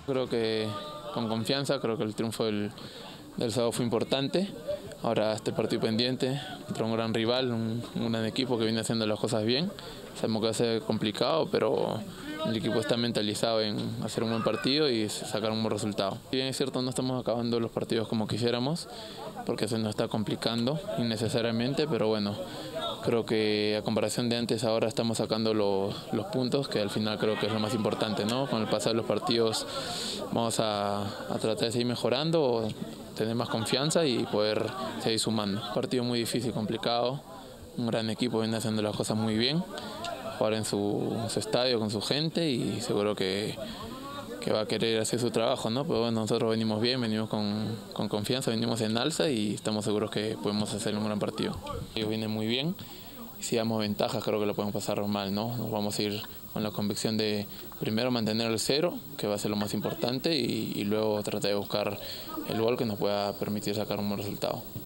Creo que con confianza, creo que el triunfo del sábado fue importante. Ahora este partido pendiente contra un gran rival, un gran equipo que viene haciendo las cosas bien. Sabemos que va a ser complicado, pero el equipo está mentalizado en hacer un buen partido y sacar un buen resultado. Si bien es cierto, no estamos acabando los partidos como quisiéramos, porque se nos está complicando innecesariamente, pero bueno, creo que a comparación de antes ahora estamos sacando los puntos, que al final creo que es lo más importante, ¿no? Con el pasar de los partidos vamos a tratar de seguir mejorando, tener más confianza y poder seguir sumando. Un partido muy difícil, complicado, un gran equipo viene haciendo las cosas muy bien, jugar en su estadio con su gente y seguro que va a querer hacer su trabajo, ¿no? Pero bueno, nosotros venimos bien, venimos con confianza, venimos en alza y estamos seguros que podemos hacer un gran partido. Ellos vienen muy bien y si damos ventajas creo que lo podemos pasar mal, ¿no? Nos vamos a ir con la convicción de primero mantener el cero, que va a ser lo más importante, y luego tratar de buscar el gol que nos pueda permitir sacar un buen resultado.